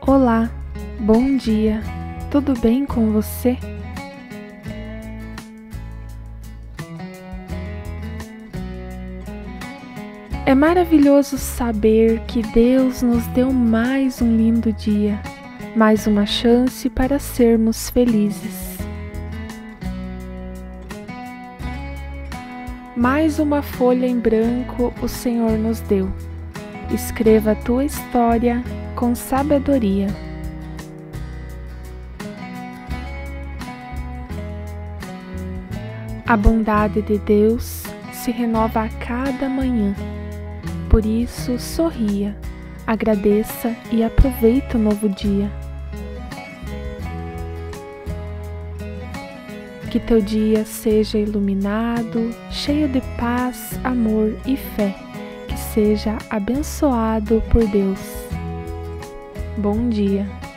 Olá, bom dia, tudo bem com você? É maravilhoso saber que Deus nos deu mais um lindo dia, mais uma chance para sermos felizes. Mais uma folha em branco o Senhor nos deu. Escreva a tua história com sabedoria. A bondade de Deus se renova a cada manhã. Por isso, sorria, agradeça e aproveite o novo dia. Que teu dia seja iluminado, cheio de paz, amor e fé. Que seja abençoado por Deus. Bom dia.